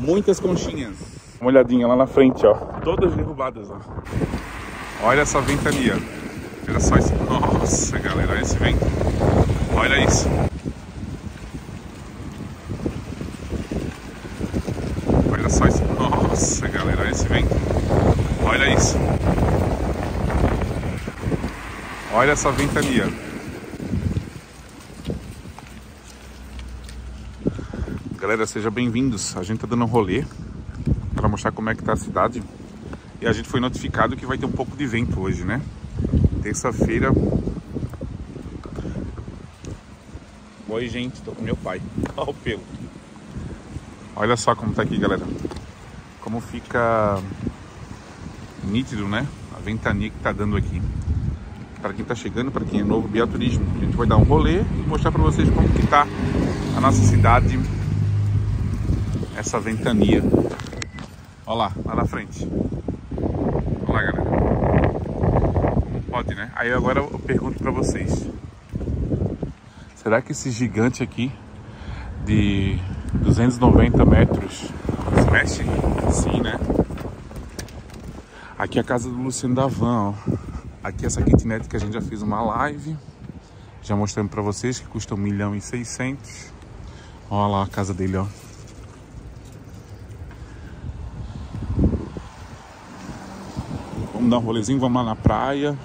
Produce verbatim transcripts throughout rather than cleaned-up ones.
Muitas conchinhas. Uma olhadinha lá na frente, ó. Todas derrubadas, ó. Olha essa ventania. Olha só isso. Nossa, galera, olha esse vento. Olha isso. Olha só isso. Nossa, galera, olha esse vento. Olha isso. Olha essa ventania. Galera, sejam bem-vindos. A gente tá dando um rolê para mostrar como é que tá a cidade. E a gente foi notificado que vai ter um pouco de vento hoje, né? Terça-feira. Oi, gente, tô com meu pai. Olha o pelo. Olha só como tá aqui, galera. Como fica nítido, né? A ventania que tá dando aqui. Para quem tá chegando, para quem é novo, Biaturismo. A gente vai dar um rolê e mostrar para vocês como que tá a nossa cidade. Essa ventania. Olha lá, lá na frente. Olha lá, galera. Como pode, né? Aí agora eu pergunto para vocês. Será que esse gigante aqui de duzentos e noventa metros se mexe? Sim, né? Aqui é a casa do Luciano Davan, ó. Aqui essa kitnet que a gente já fez uma live. Já mostrando para vocês que custa um milhão e seiscentos. Olha lá a casa dele, ó. Vamos dar um rolezinho, vamos lá na praia.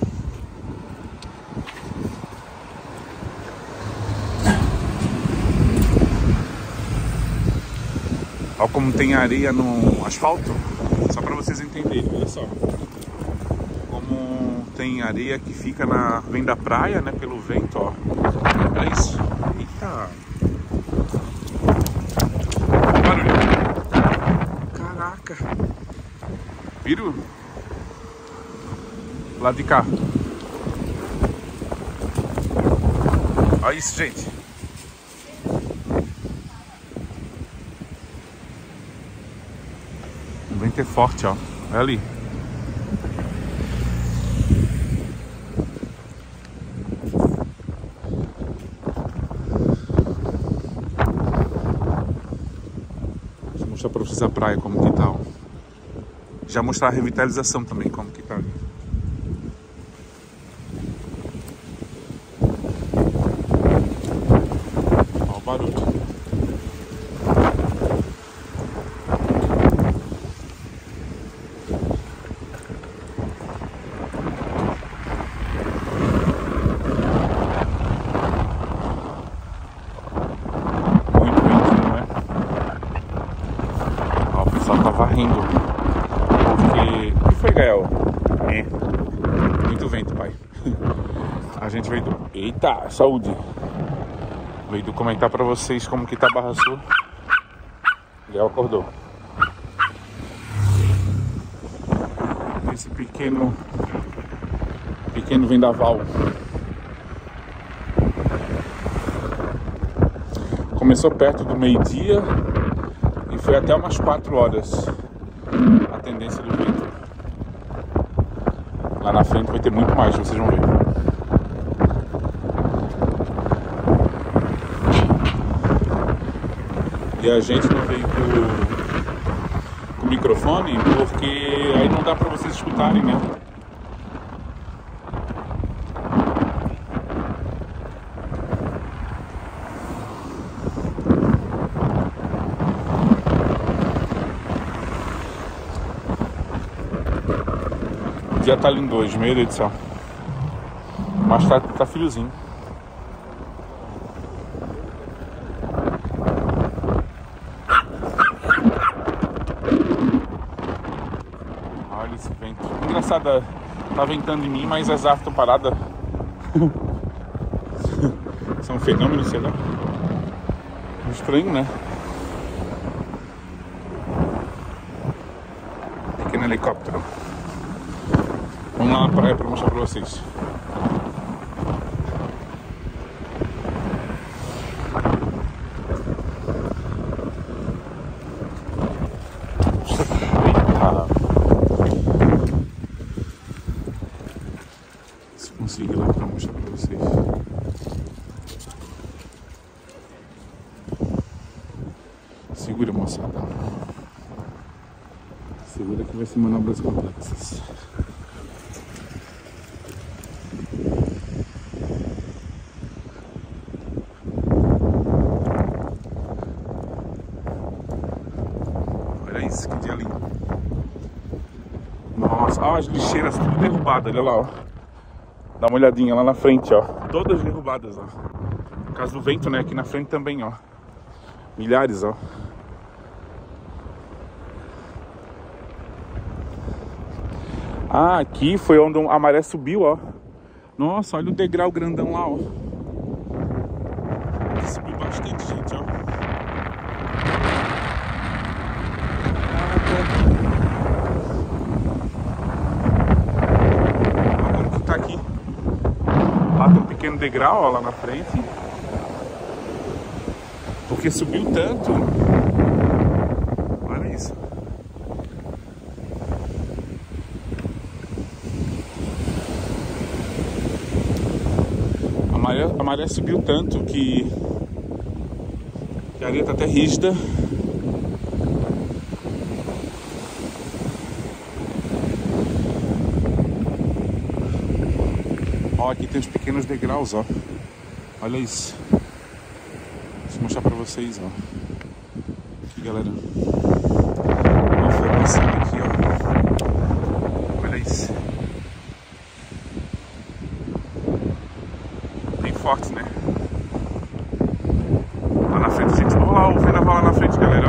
Olha como tem areia no asfalto. Só para vocês entenderem, olha só. Como tem areia que fica na... vem da praia, né? Pelo vento, ó. Olha isso. Eita. Barulho. Caraca. Viram? Lá de cá. Olha isso, gente. O vento é forte, ó. Olha ali. Deixa eu mostrar pra vocês a praia como que tá, ó. Já mostrar a revitalização também, como que tá ali. Barulho. Muito ventinho, né? Ó, o pessoal tá varrendo. Porque... O que foi, Gael? É. Muito vento, pai. A gente veio do... Eita, saúde! Veio comentar pra vocês como que tá a Barra Sul. Gael acordou. Esse pequeno pequeno vendaval. Começou perto do meio-dia e foi até umas quatro horas a tendência do vento. Lá na frente vai ter muito mais, vocês vão ver. E a gente não veio com, com o microfone porque aí não dá pra vocês escutarem, né? O dia tá lindo hoje, meu Deus do céu. Mas tá, tá friozinho. Olha esse vento. Engraçado, tá ventando em mim, mas as árvores estão paradas. São fenômenos, sei lá. Estranho, né? Pequeno helicóptero. Vamos lá na praia para mostrar para vocês. Consegui lá para mostrar para vocês. Segura, moçada. Segura que vai ser manobras complexas. Olha isso, que dia lindo. Nossa, olha as lixeiras tudo derrubadas, olha lá, ó. Dá uma olhadinha lá na frente, ó. Todas derrubadas, ó. Por causa do vento, né? Aqui na frente também, ó. Milhares, ó. Ah, aqui foi onde a maré subiu, ó. Nossa, olha o degrau grandão lá, ó. Aqui subiu bastante, gente, ó. Olha como que tá aqui. Lá tem um pequeno degrau, ó, lá na frente. Porque subiu tanto. Olha isso. A maré, a maré subiu tanto que, que a areia tá até rígida. Ó, aqui tem os pequenos degraus, ó. Olha isso. Deixa eu mostrar pra vocês, ó. Aqui, galera. Uma formação aqui, ó. Olha isso. Bem forte, né? Lá na frente, gente. Olha lá o vendaval lá na frente, galera.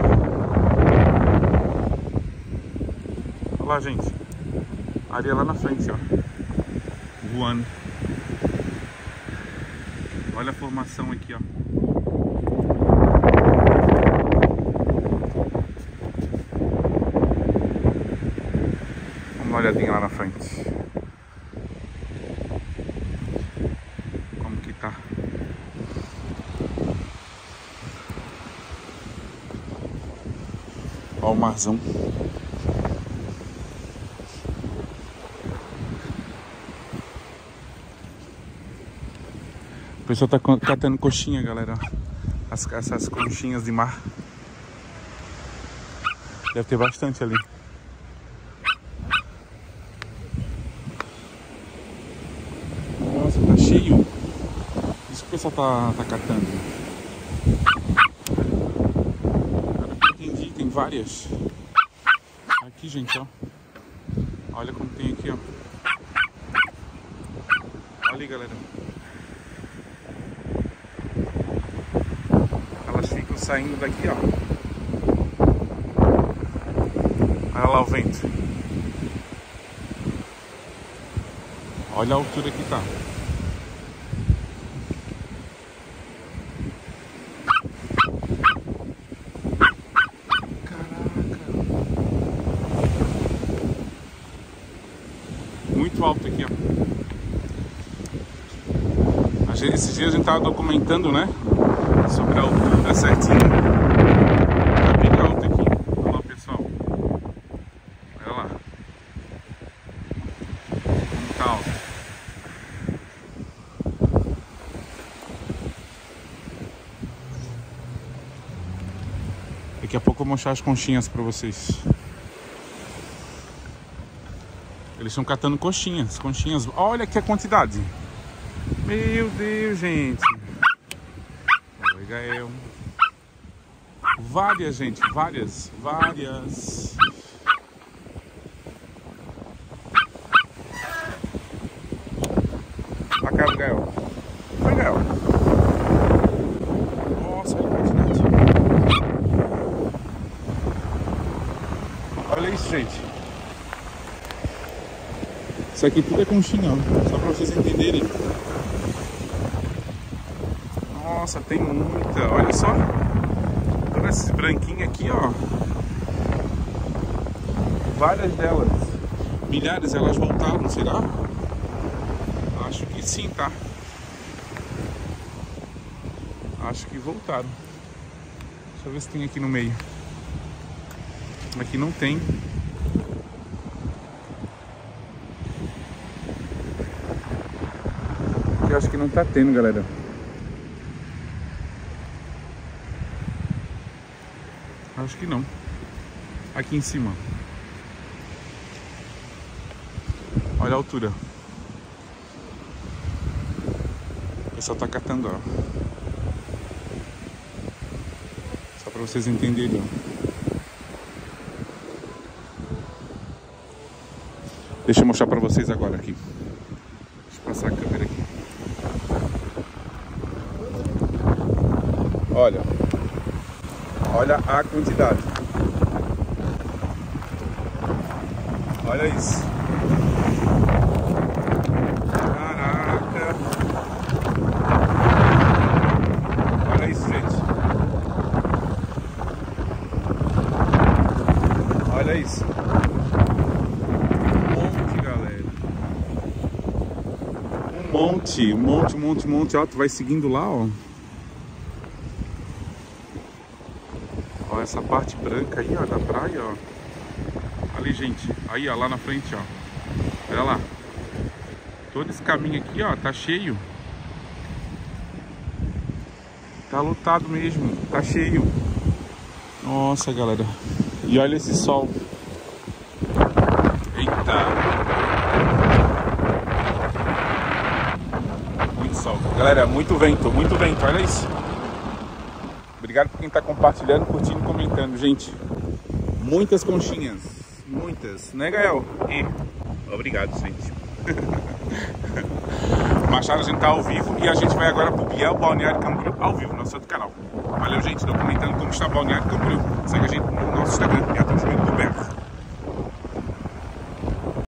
Olha lá, gente. A areia lá na frente, ó. Voando. Olha a formação aqui, ó. Vamos dar uma olhadinha lá na frente. Como que tá? Ó o marzão. O pessoal tá catando coxinha, galera. As, essas conchinhas de mar. Deve ter bastante ali. Nossa, tá cheio. Isso que o pessoal tá, tá catando. Agora que eu entendi, tem várias. Aqui, gente, ó. Olha como tem aqui, ó. Olha ali, galera. Saindo daqui, ó. Olha lá o vento. Olha a altura que tá. Caraca. Muito alto aqui, ó. Esses dias a gente tava documentando, né? Sobre a altura certinho. Tá bem alto aqui. Olha lá, pessoal. Olha lá. Como tá alto. Daqui a pouco eu vou mostrar as conchinhas pra vocês. Eles estão catando coxinhas. Conchinhas. Olha aqui a quantidade. Meu Deus, gente. Oi, Gael. Várias, gente. Várias. Várias. Pra cá, Gael. Oi, Gael. Nossa, olha a quantidade. Olha isso, gente. Isso aqui tudo é conchinha, ó. Só pra vocês entenderem. Nossa, tem muita, olha só. Olha esses branquinhos aqui, ó. Várias delas. Milhares, elas voltaram, será? Acho que sim, tá? Acho que voltaram. Deixa eu ver se tem aqui no meio. Aqui não tem. Eu acho que não tá tendo, galera. Acho que não. Aqui em cima. Olha a altura. O pessoal tá catando, ó. Só pra vocês entenderem. Deixa eu mostrar pra vocês agora aqui. Deixa eu passar a câmera aqui. Olha. Olha a quantidade. Olha isso. Caraca. Olha isso, gente. Olha isso. Um monte, galera. Um monte, um monte, um monte, um monte. Ó, tu vai seguindo lá, ó. Ó, essa parte branca aí, ó, da praia, ó. Ali, gente, aí, ó, lá na frente, ó. Olha lá. Todo esse caminho aqui, ó, tá cheio. Tá lotado mesmo, tá cheio. Nossa, galera. E olha esse sol. Eita. Muito sol. Galera, muito vento, muito vento, olha isso. Obrigado por quem tá compartilhando, curtindo e comentando, gente. Muitas conchinhas. Muitas, né, Gael? E obrigado, gente. Machado, a gente tá ao vivo e a gente vai agora pro Biel Balneário Camboriú ao vivo, no nosso outro canal. Valeu, gente, documentando como está Balneário Camboriú. Segue a gente no nosso Instagram e até o próximo.